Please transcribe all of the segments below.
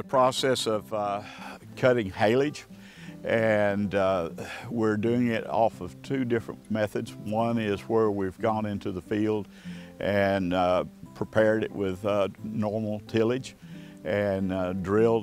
process of cutting haylage, and we're doing it off of two different methods. One is where we've gone into the field and prepared it with normal tillage and drilled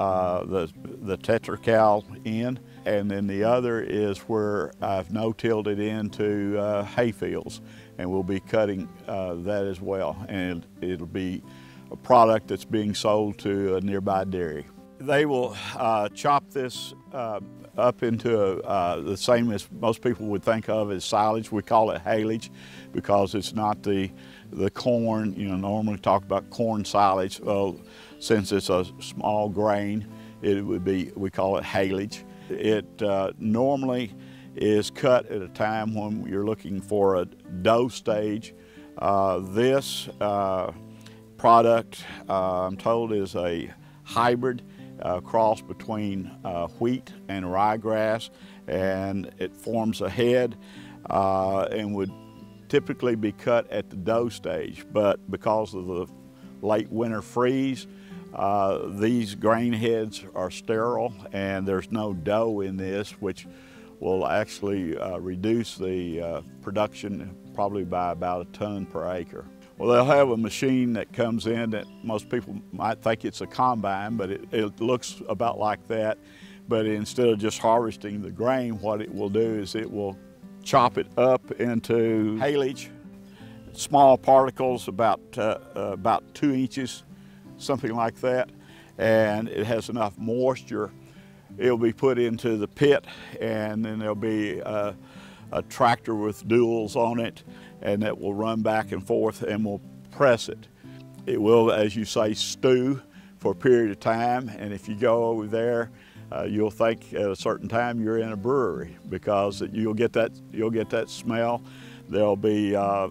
the tetracal in, and then the other is where I've no-tilled it into hay fields, and we'll be cutting that as well, and it'll be a product that's being sold to a nearby dairy. They will chop this up into the same as most people would think of as silage. We call it haylage because it's not the corn. You know, normally talk about corn silage. Well, since it's a small grain, it would be, we call it haylage. It normally is cut at a time when you're looking for a dough stage. This product, I'm told, is a hybrid cross between wheat and ryegrass, and it forms a head and would typically be cut at the dough stage, but because of the late winter freeze, these grain heads are sterile and there's no dough in this, which will actually reduce the production probably by about a ton per acre. Well, they'll have a machine that comes in that most people might think it's a combine, but it looks about like that. But instead of just harvesting the grain, what it will do is it will chop it up into haylage, small particles about 2 inches, something like that. And it has enough moisture. It'll be put into the pit, and then there'll be a tractor with duals on it, and that will run back and forth and will press it. It will, as you say, stew for a period of time, and if you go over there, you'll think at a certain time you're in a brewery because you'll get that smell. There'll be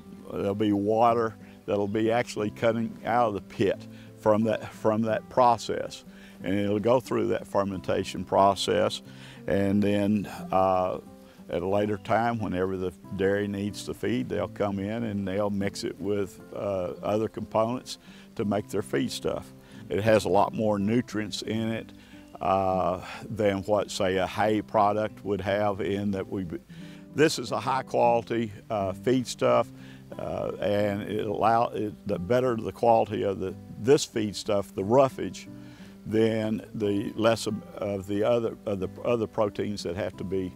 water that'll be actually coming out of the pit from that process, and it'll go through that fermentation process, and then at a later time, whenever the dairy needs the feed, they'll come in and they'll mix it with other components to make their feed stuff. It has a lot more nutrients in it than what, say, a hay product would have in that. This is a high quality feed stuff, and the better the quality of this feed stuff, the roughage, then the less of the other proteins that have to be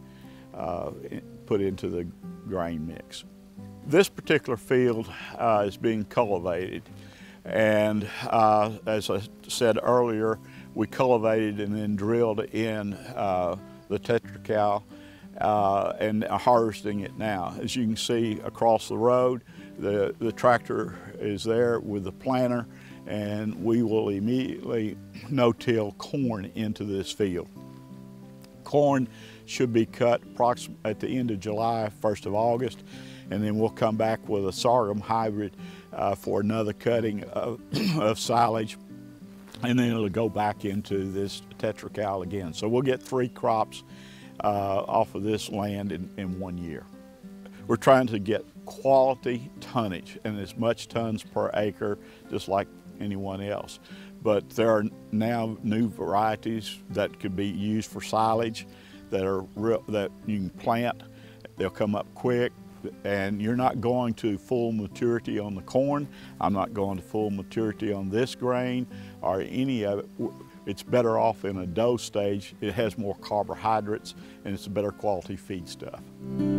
put into the grain mix. This particular field is being cultivated, and as I said earlier, we cultivated and then drilled in the tetracal and are harvesting it now. As you can see across the road, the tractor is there with the planter, and we will immediately no-till corn into this field. Corn should be cut approximately at the end of July, 1st of August, and then we'll come back with a sorghum hybrid for another cutting of silage, and then it'll go back into this tetracal again. So we'll get 3 crops off of this land in 1 year. We're trying to get quality tonnage and as much tons per acre, just like anyone else. But there are now new varieties that could be used for silage that you can plant. They'll come up quick, and you're not going to full maturity on the corn. I'm not going to full maturity on this grain or any of it. It's better off in a dough stage. It has more carbohydrates, and it's a better quality feed stuff.